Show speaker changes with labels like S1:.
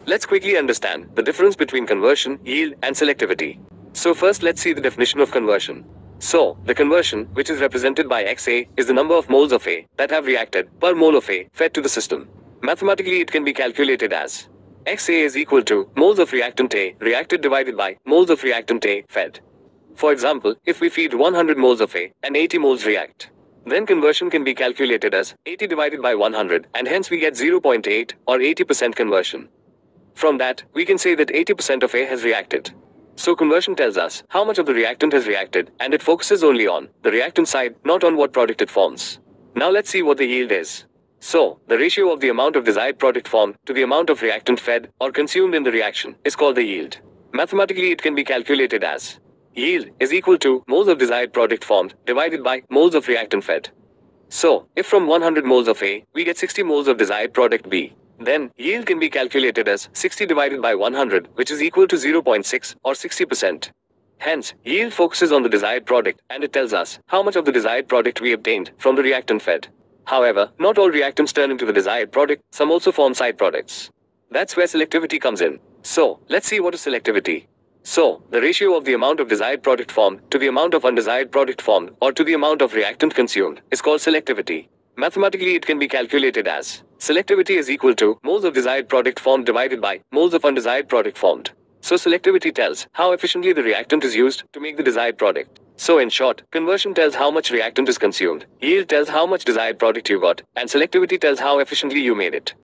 S1: Let's quickly understand the difference between conversion, yield, and selectivity. So first let's see the definition of conversion. So, the conversion, which is represented by XA, is the number of moles of A that have reacted per mole of A fed to the system. Mathematically it can be calculated as XA is equal to moles of reactant A reacted divided by moles of reactant A fed. For example, if we feed 100 moles of A and 80 moles react, then conversion can be calculated as 80 divided by 100 and hence we get 0.8 or 80% conversion. From that, we can say that 80% of A has reacted. So conversion tells us how much of the reactant has reacted, and it focuses only on the reactant side, not on what product it forms. Now let's see what the yield is. So, the ratio of the amount of desired product formed to the amount of reactant fed or consumed in the reaction is called the yield. Mathematically it can be calculated as yield is equal to moles of desired product formed divided by moles of reactant fed. So, if from 100 moles of A, we get 60 moles of desired product B, then yield can be calculated as 60 divided by 100, which is equal to 0.6 or 60%. Hence, yield focuses on the desired product and it tells us how much of the desired product we obtained from the reactant fed. However, not all reactants turn into the desired product, some also form side products. That's where selectivity comes in. So, let's see what is selectivity. So, the ratio of the amount of desired product formed to the amount of undesired product formed or to the amount of reactant consumed is called selectivity. Mathematically it can be calculated as selectivity is equal to moles of desired product formed divided by moles of undesired product formed. So selectivity tells how efficiently the reactant is used to make the desired product. So in short, conversion tells how much reactant is consumed, yield tells how much desired product you got, and selectivity tells how efficiently you made it.